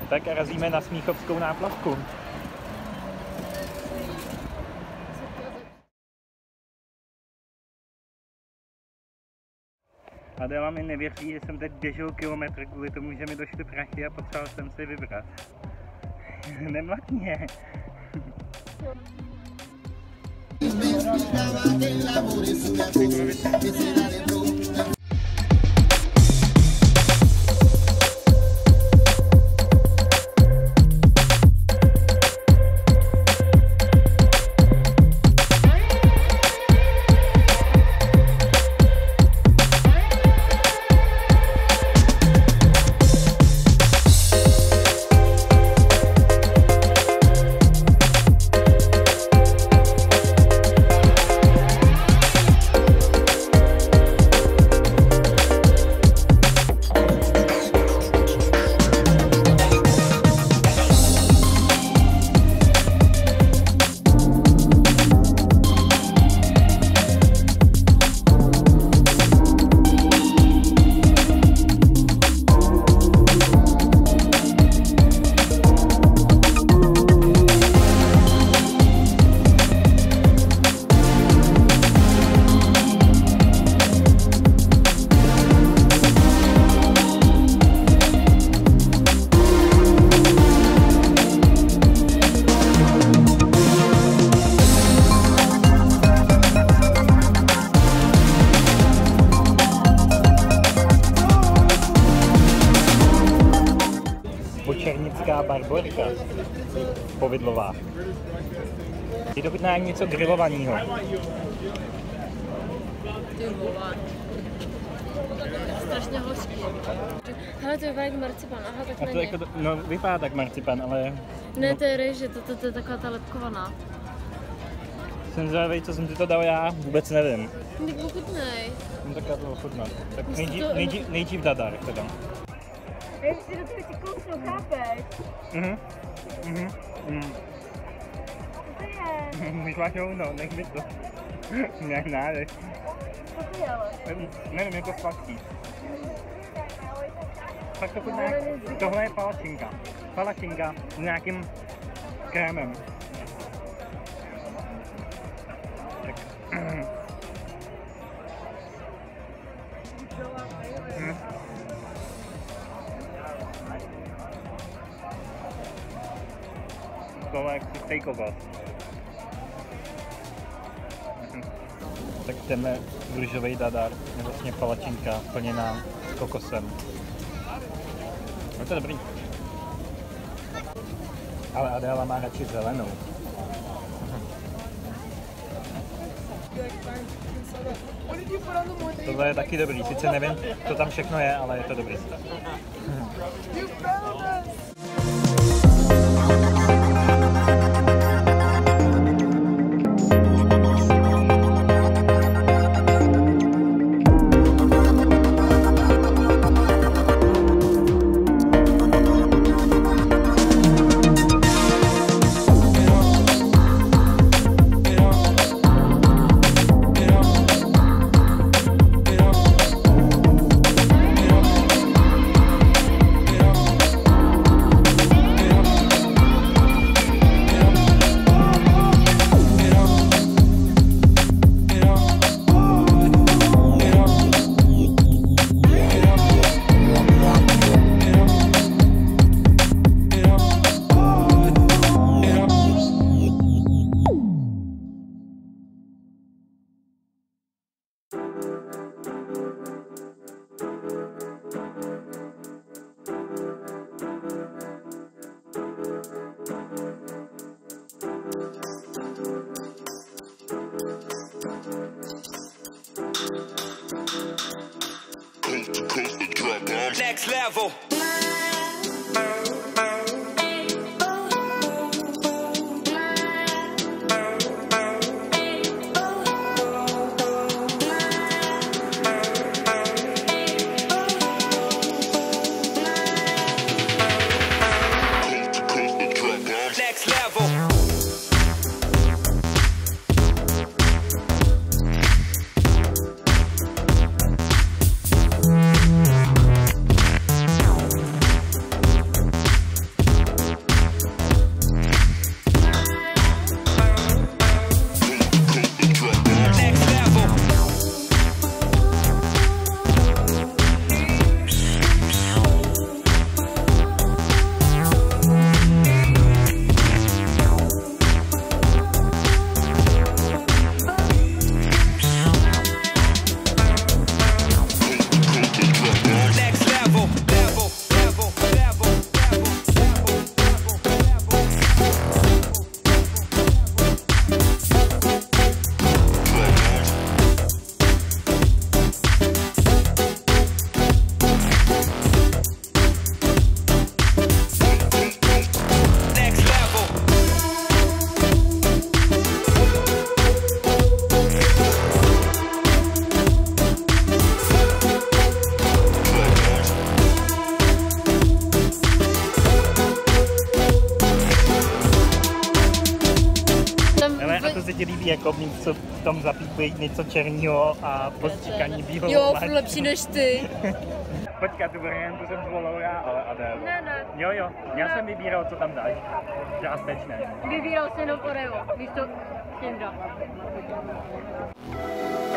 Tak razíme na Smíchovskou náplavku. Adela mi nevěří, že jsem teď běžel kilometr kvůli tomu, že mi došly prachy a potřeboval jsem si vybrat. Nemlad mě. Černická barborka povidlová. Je to chutná něco grilovaného. Strašně hořký. Hele, to vypadá jak marcipan, aha, tak není. Jako, no, vypadá tak marcipan, ale... Ne, to je rejže, to je taková ta lepkovaná. Jsem zvědavý, co jsem ti to dal já, vůbec nevím. Tak ochutnej. No tak já to ochutnám. Tak nejdřív dadar teda. Jak si do toho si kousnu, chápeš? Co to je? Můžeš máš hovno, nech mi to. Nějak nádech. Co to je ale? Nevím, je to sladký. Tak to chutná, tohle je palačinka. Palačinka s nějakým krémem. Tak. Tohle je stejkovat. Tak jdeme růžový dadar, je vlastně palačinka plněná kokosem. No to je dobrý. Ale Adéla má radši zelenou. Tohle je taky dobrý, sice nevím, co tam všechno je, ale je to dobrý. ti líbí jako mít co v tom zapípli něco černého a postříkaní bílou. Jo, furt lepší než ty. Počkat, tu variantu jsem zvolil já, ale Adél. Ne. Jo, já jsem vybíral, co tam dáš. Částečně. Vybíral jsi jenom Oreo, místo Kindra.